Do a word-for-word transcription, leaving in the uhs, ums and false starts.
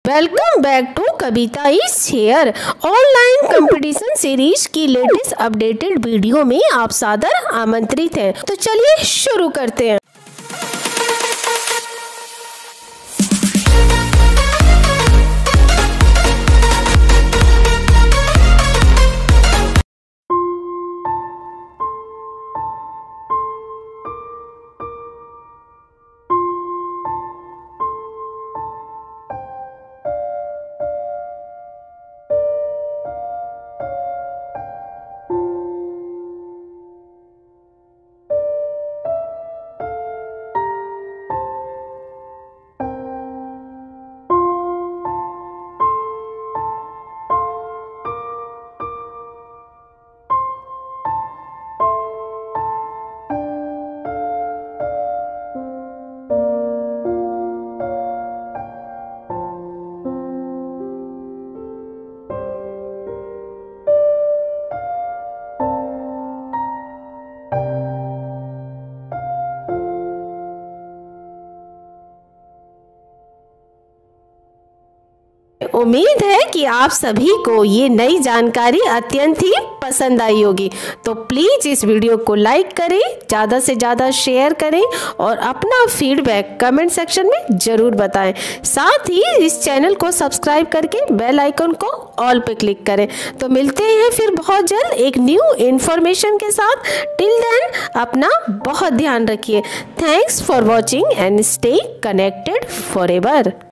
Welcome back to Kavita is here online competition series की latest updated video में आप सादर आमंत्रित हैं। तो चलिए शुरू करते हैं। उम्मीद है कि आप सभी को ये नई जानकारी अत्यंत ही पसंद आई होगी। तो प्लीज़ इस वीडियो को लाइक करें, ज़्यादा से ज़्यादा शेयर करें और अपना फीडबैक कमेंट सेक्शन में ज़रूर बताएं। साथ ही इस चैनल को सब्सक्राइब करके बेल आइकन को ऑल पे क्लिक करें। तो मिलते हैं फिर बहुत जल्द एक न्यू इन्फॉर्मेशन के साथ। टिल देन अपना बहुत ध्यान रखिए। Thanks for watching and stay connected forever.